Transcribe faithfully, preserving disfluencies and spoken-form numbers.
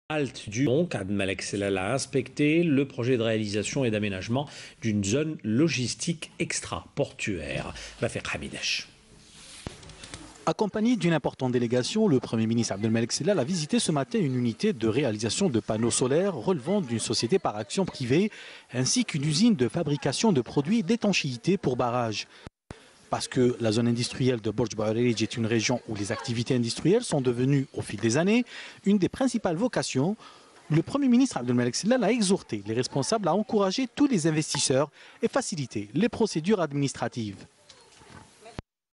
Halte du donc Abdelmalek Sellal a inspecté le projet de réalisation et d'aménagement d'une zone logistique extra-portuaire. Rafik Hamidesh. Accompagné d'une importante délégation, le Premier ministre Abdelmalek Sellal a visité ce matin une unité de réalisation de panneaux solaires relevant d'une société par action privée, ainsi qu'une usine de fabrication de produits d'étanchéité pour barrages. Parce que la zone industrielle de Borj Bouarerij est une région où les activités industrielles sont devenues, au fil des années, une des principales vocations, le Premier ministre Abdelmalek Sellal a exhorté les responsables à encourager tous les investisseurs et faciliter les procédures administratives.